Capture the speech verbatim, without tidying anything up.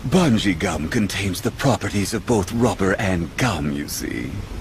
Bungee gum contains the properties of both rubber and gum, you see.